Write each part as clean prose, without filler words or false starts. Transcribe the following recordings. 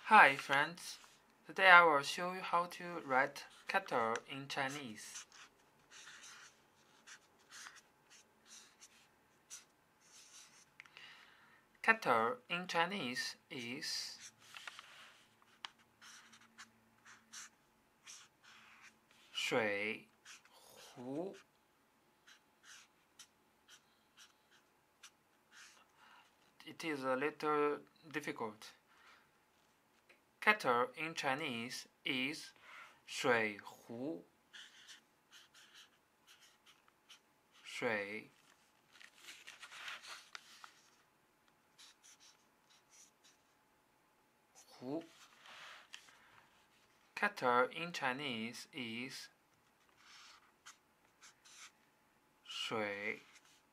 Hi friends, today I will show you how to write kettle in Chinese. Kettle in Chinese is 水壶. It is a little difficult. Kettle in Chinese is 水壶. 水壶. Kettle in Chinese is 水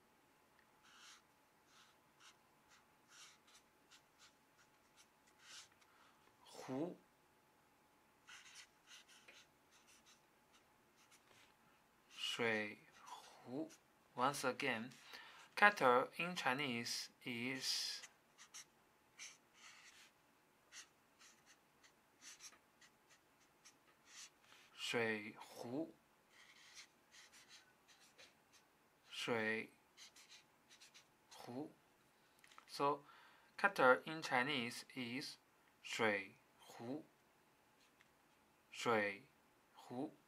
壶. Once again, kettle in Chinese is 水壶. So, kettle in Chinese is 水壶.